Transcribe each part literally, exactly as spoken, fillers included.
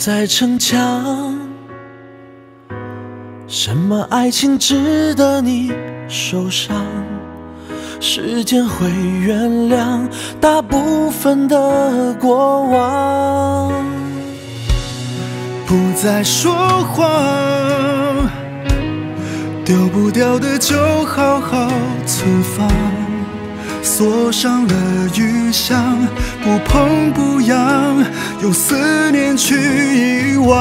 再逞强，什么爱情值得你受伤？时间会原谅大部分的过往。 不再说谎，丢不掉的就好好存放，锁上了余香，不碰不痒，用思念去遗忘。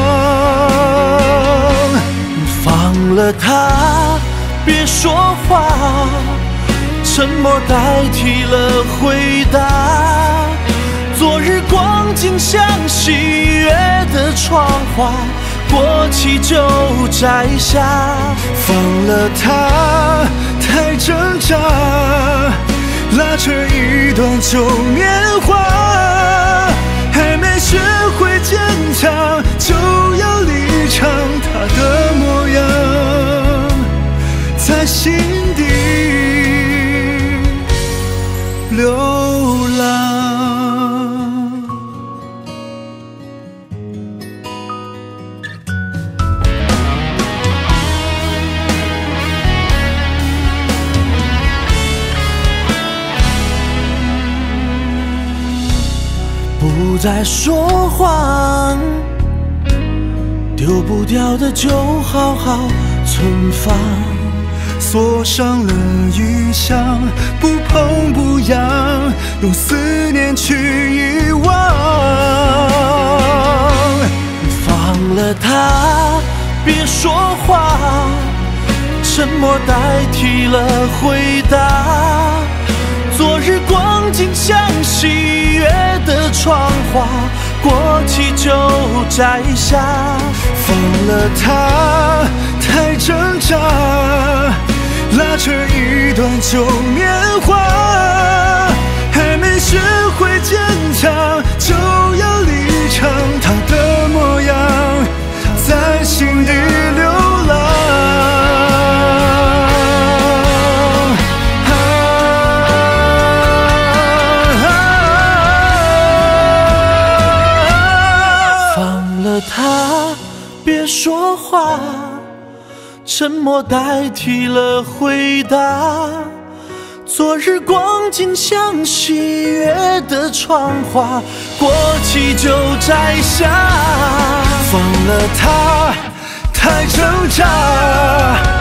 放了它，别说话，沉默代替了回答。昨日光景像喜悦的窗花，过期就摘下。 放了它，太挣扎，拉扯一段旧年华，还没学会坚强，就要离场。他的模样在心底流浪。 不再说谎，丢不掉的就好好存放， 锁上了余香，不碰不痒，用思念去遗忘。 放了它，别说话，沉默代替了回答。昨日光景像喜悦的窗花，过期就摘下。 放了它，太挣扎，拉扯一段旧年华，还没学会坚强，就要离场。他的模样在心底流浪。 他别说话，沉默代替了回答。昨日光景像喜悦的窗花，过期就摘下。 放了它，太挣扎，